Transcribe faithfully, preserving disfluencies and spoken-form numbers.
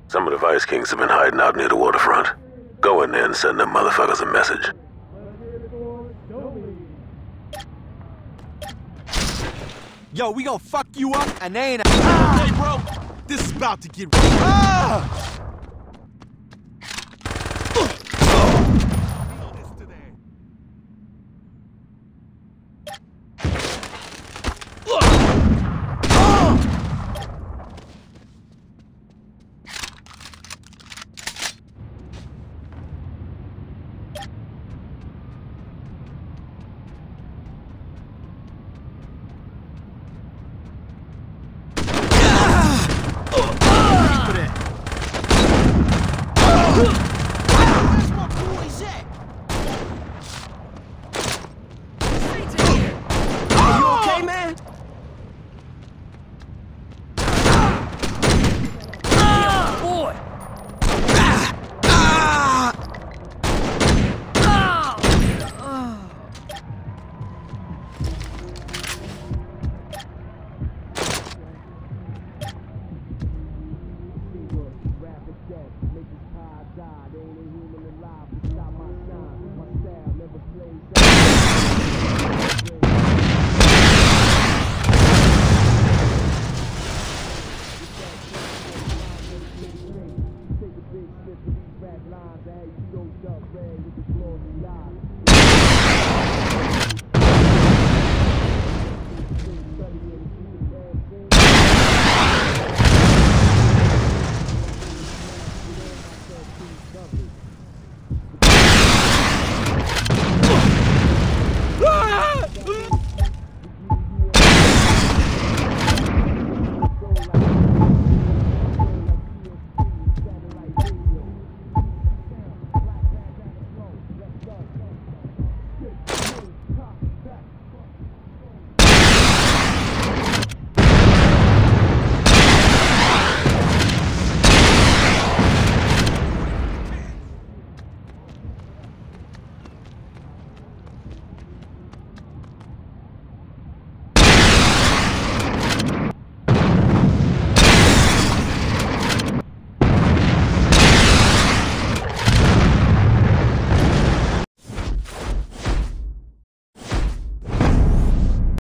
Some of the Vice Kings have been hiding out near the waterfront. Go in there and send them motherfuckers a message. Yo, we gonna fuck you up and they ain't a- ah! Hey, bro! This is about to get- ah! Ugh!